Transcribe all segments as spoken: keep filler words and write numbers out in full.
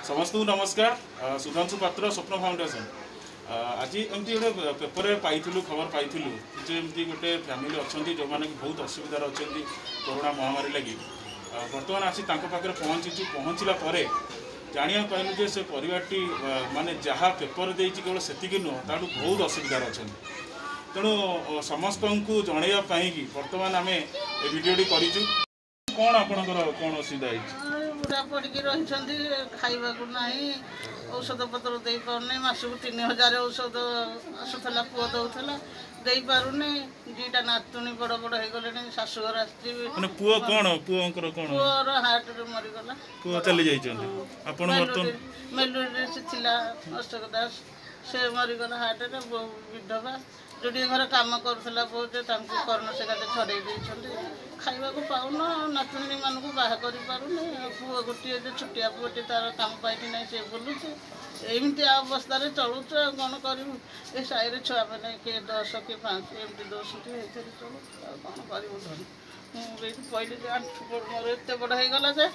समस्त को नमस्कार। सुधांशु पात्र स्वप्न फाउंडेशन आज एमती गोटे पेपर पाई खबर पाई एमती गोटे फैमिली अच्छा जो मैंने बहुत असुविधार अच्छा कोरोना महामारी लगी बर्तमान आसी पाखे पहुँची पहुँचला जाना पाइलु जे से परिवारटी माने जहाँ पेपर देती केवल से नुह ताठू बहुत असुविधार अच्छा तेणु समस्त को जनवाई बर्तमान आम भिडियोटी करूँ कौन आपणकर कौन असुविधा है बुढ़ा पड़ी रही खावा ना औषध पत्र दे पारे मसक तीन हजार औषध आसूला पुओ दौला दे पारे दीटा नातुणी बड़ बड़ हो गले शाशुघर आसने पुओ कौन पुओर कौन पुओर हार्ट रे मरीगला पुओ चली जाइए मेलुरी से थिला अशोक दास से मरीगला हार्ट रे विधवा जोड़ी घर कम करूला बहुत कर्ण सेगाटे छड़े खावा को पाऊन नातुणी मान बाहा कर पुओ गोटे छुटिया पुओटी तार कम पाई ना से बुलूचे एमती अवस्था चलुच कौन करूँ ये साई छुआ मैंने किए दस कि पाँच एमती दस चलु कौन करूँ मुझे कहली मोर एत बड़ होगला जे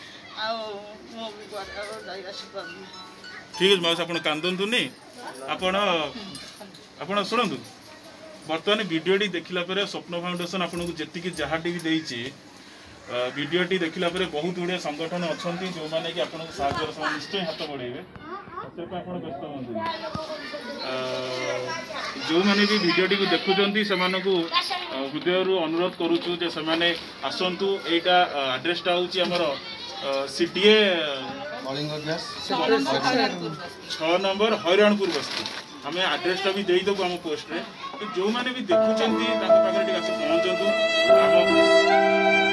आई आसपार ठीक है मौस आप कांदुनी आपण आपण शुणु बर्तमान वीडियोटी देखला पर स्वप्न फाउंडेशन आपको जी जहाँ देती वीडियोटी देखला पर बहुत गुड़े संगठन अच्छा जो मैंने कि आपको साहय निश्चय हाथ बढ़ेबे व्यस्त हूँ जो मैंने भी वीडियोटी को देखुं से हृदय अनुरोध करुचु जे से आसतु यहाँ आड्रेसटा हूँ सीडीए छः नंबर हईराणपुर बस्ती आम आड्रेसटा भी देदेबू आम पोस्ट रे जो मैंने भी देखुं पाखे पहुँचतु।